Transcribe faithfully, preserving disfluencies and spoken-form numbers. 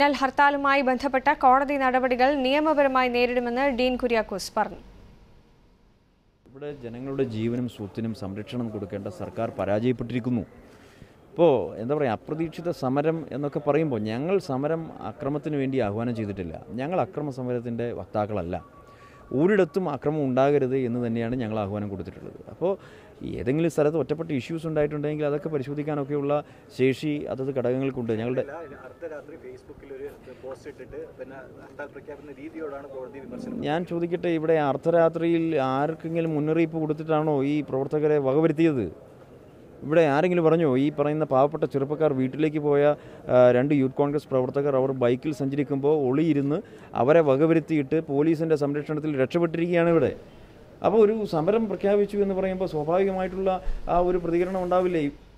ഹർത്താലുമായി ബന്ധപ്പെട്ട കോടതി നടപടികൾ നിയമപരമായി നേരിടുമെന്ന് ഡീൻ കുര്യാക്കോസ് പറഞ്ഞു. ഇവിടെ ജനങ്ങളുടെ ജീവനും സ്വത്തിനും സംരക്ഷണം കൊടുക്കേണ്ട സർക്കാർ പരാജയപ്പെട്ടിരിക്കുന്നു. ഇപ്പോൾ എന്താ പറയുക, അപ്രതീക്ഷിത സമരം എന്നൊക്കെ പറയുമ്പോൾ ഞങ്ങൾ സമരം അക്രമത്തിന് വേണ്ടി ആഹ്വാനം ചെയ്തിട്ടില്ല. ഞങ്ങൾ അക്രമ സമരത്തിൻ്റെ വക്താക്കളല്ല. ഒരിടത്തും അക്രമം ഉണ്ടാകരുത് എന്ന് തന്നെയാണ് ഞങ്ങൾ ആഹ്വാനം കൊടുത്തിട്ടുള്ളത്. അപ്പോൾ ഏതെങ്കിലും സ്ഥലത്ത് ഒറ്റപ്പെട്ട ഇഷ്യൂസ് ഉണ്ടായിട്ടുണ്ടെങ്കിൽ അതൊക്കെ പരിശോധിക്കാനൊക്കെയുള്ള ശേഷി അതത് ഘടകങ്ങൾക്കുണ്ട്. ഞങ്ങളുടെ ഞാൻ ചോദിക്കട്ടെ, ഇവിടെ അർദ്ധരാത്രിയിൽ ആർക്കെങ്കിലും മുന്നറിയിപ്പ് കൊടുത്തിട്ടാണോ ഈ പ്രവർത്തകരെ വകവരുത്തിയത്? ഇവിടെ ആരെങ്കിലും പറഞ്ഞോ ഈ പറയുന്ന പാവപ്പെട്ട ചെറുപ്പക്കാർ വീട്ടിലേക്ക് പോയ രണ്ട് യൂത്ത് കോൺഗ്രസ് പ്രവർത്തകർ അവർ ബൈക്കിൽ സഞ്ചരിക്കുമ്പോൾ ഒളിയിരുന്ന് അവരെ വകവരുത്തിയിട്ട് പോലീസിൻ്റെ സംരക്ഷണത്തിൽ രക്ഷപ്പെട്ടിരിക്കുകയാണ് ഇവിടെ. അപ്പോൾ ഒരു സമരം പ്രഖ്യാപിച്ചു എന്ന് പറയുമ്പോൾ സ്വാഭാവികമായിട്ടുള്ള ആ ഒരു പ്രതികരണം ഉണ്ടാവില്ലേ?